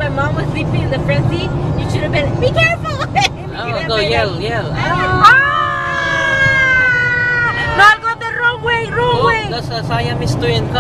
my mom was sleeping in the front seat, you should have been, be careful! Oh, go yell. No, I'll go the wrong way, Oh, that's a Siamese twin.